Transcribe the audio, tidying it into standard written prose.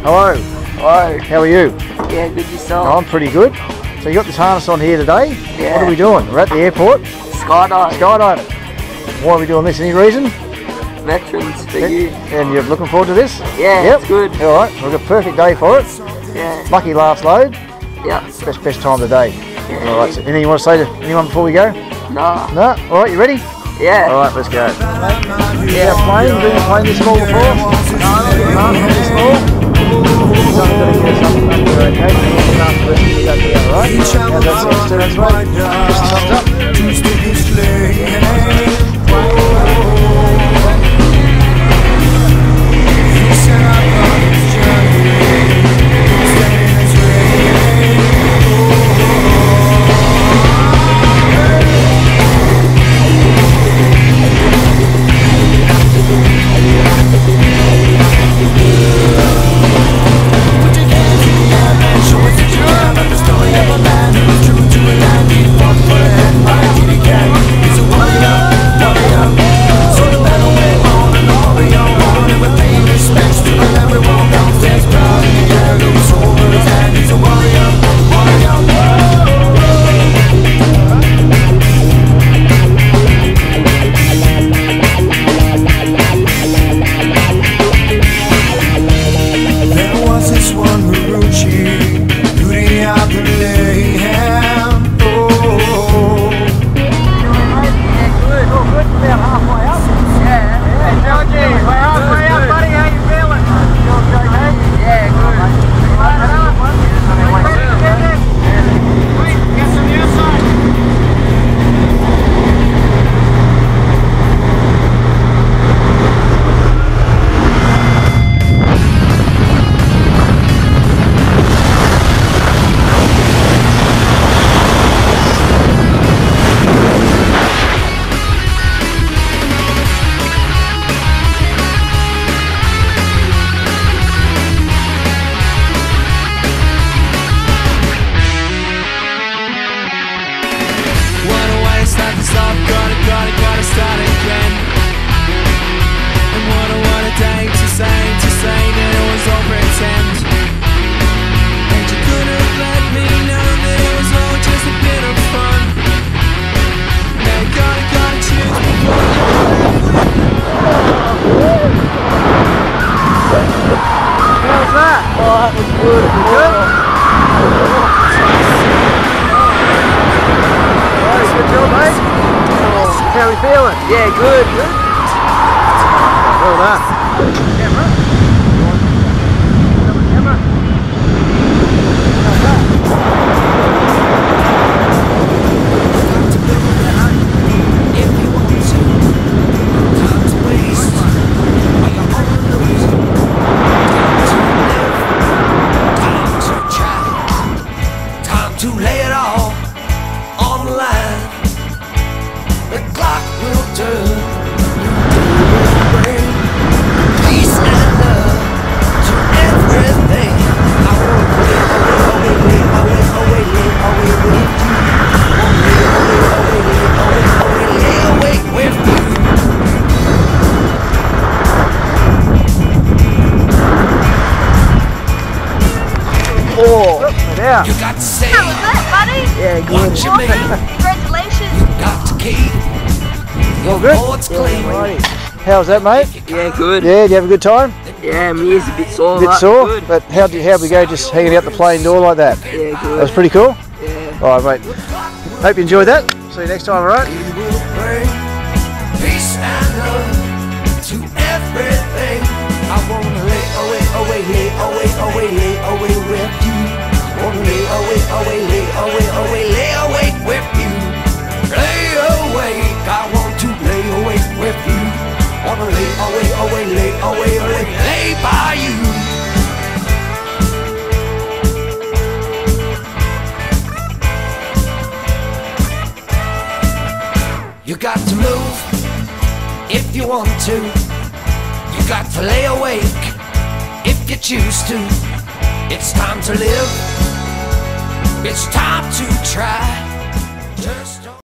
Hello. Hello. How are you? Yeah, good yourself. I'm pretty good. So you got this harness on here today? Yeah. What are we doing? We're at the airport. Skydiving. Skydiving. Why are we doing this? Any reason? Veterans for you. And you're looking forward to this? Yeah, yep. it's good. All right. We've got a perfect day for it. Yeah. Lucky last load. Yeah. Best time of the day. Yeah. All right. So anything you want to say to anyone before we go? Nah. No. All right. You ready? Yeah. All right. Let's go. Yeah. Plane. Have you been playing this small before? No, not this small. Gotta start again. And what a day to say that it was all pretend. And you could have let me know that it was all just a bit of fun. Now you gotta choose How's that? Oh, that was good. Good? Good job, mate. How are we feeling? Yeah, good. Well done. Camera. To lay it all on the line. The clock will turn. You bring peace and love to everything. I want to lay away with you. Lay awake with you. Oh, yeah. You got to say, how was that, buddy? Yeah, good. what you mean. Congratulations. You got to keep All your good? thoughts clean. Alrighty. How's that, mate? Yeah, good. Yeah, did you have a good time? Yeah, my ears a bit sore. A bit but sore? Good. But how'd we go just hanging out the plane door like that? Yeah, That good. was pretty cool? Yeah. Alright, mate. Hope you enjoyed that. See you next time, alright? You will bring peace and love to everything. I wanna lay away with you. Wanna lay away with you. Lay awake, I want to lay awake with you. Wanna lay by you. You got to move if you want to. You got to lay awake if you choose to. It's time to live. It's time to try. Just